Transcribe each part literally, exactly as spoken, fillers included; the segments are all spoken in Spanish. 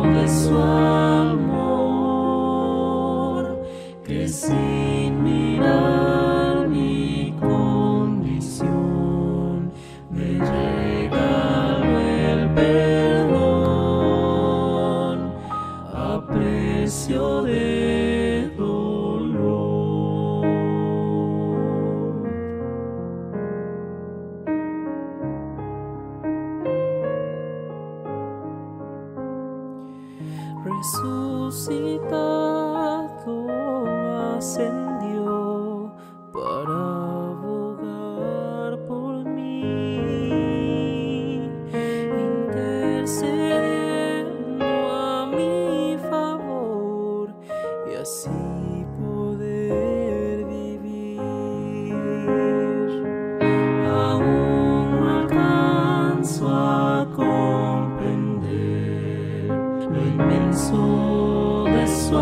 de su amor, que sin mirar mi condición me regaló el perdón a precio de dolor. Resucitado ascendió para abogar por mí, intercediendo a mi favor y así poder vivir. Aún no alcanzo a comprender lo inmenso de su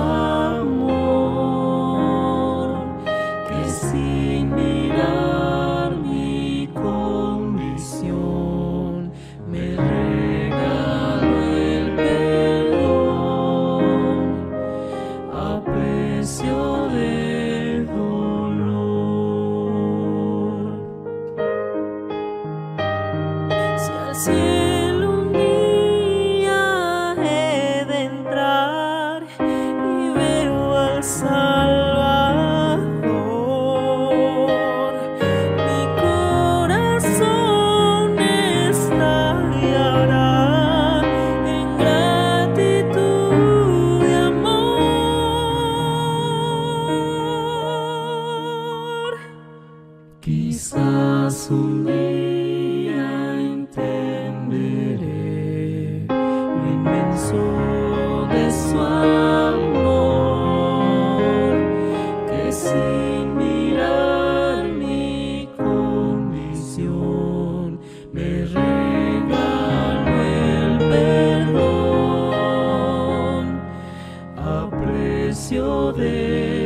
amor, que sin mirar mi condición me regaló el perdón a precio de dolor. Si al cielo un día he de entrar y veo al Salvador, mi corazón estallará en gratitud y amor. Quizás un día entenderé lo inmenso de su amor, que sin mirar mi condición me regaló el perdón a precio de